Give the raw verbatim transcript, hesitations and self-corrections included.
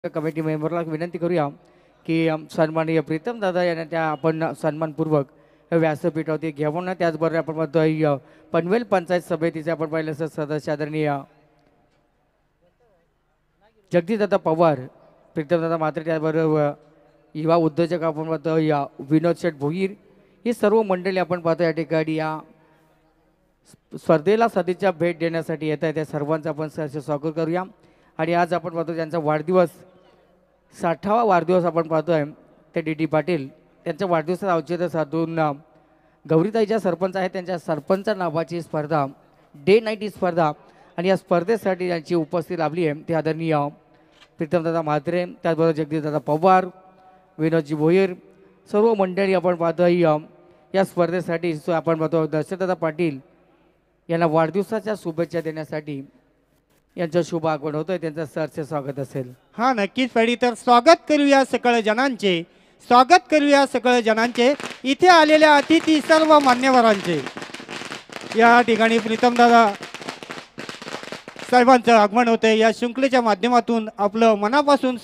Committee मेंबरला विनंती करूया की अम, सन्माननीय प्रीतम दादा यांना त्या आपण सन्मानपूर्वक व्यासपीठावरती घेऊन ना त्याचबरोबर आपण म्हणतो अ, पनवेल पंचायत समितीचे आपण पाहिलं असं सदस्य आदरणीय जगदीशदादा पवार, प्रीतमदादा मात्रे, त्याचबरोबर युवा उद्योजक आपण पाहतो या विनोद शेठ भोईर, ही सर्व मंडळी आपण पाहतो या ठिकाणी या स्पर्धेला सदिच्छा भेट देण्यासाठी येत आहे. त्या सर्वांचं आपण सहर्ष स्वागत करूया. आणि आज आपण पाहतो त्यांचा वाढदिवस साठावा वाढदिवस आपण पाहतोय ते डी डी पाटील त्यांच्या वाढदिवसाचं औचित्य साधून अ, गौरीताईच्या सरपंच आहेत त्यांच्या सरपंच नावाची स्पर्धा डे नाईट ही स्पर्धा आणि या स्पर्धेसाठी त्यांची उपस्थिती लाभली आहे ते आदरणीय प्रीतमदादा म्हात्रे, त्याचबरोबर जगदीशदादा पवार, विनोदजी भोईर, सर्व मंडळी आपण पाहतोय अ, या स्पर्धेसाठी सो आपण पाहतो दशरथदादा पाटील यांना वाढदिवसाच्या शुभेच्छा देण्यासाठी यांचं शुभ आगमन होतंय. त्यांचं सहर्ष स्वागत असेल. हा नक्कीच पडी तर स्वागत करूया सकळ जनांचे, स्वागत करूया सकळ जनांचे, इथे आलेल्या अतिथी सर्व मान्यवरांचे. या ठिकाणी प्रीतमदादा साहेबांचं आगमन होते. या शृंखलेच्या माध्यमातून आपलं मनापासून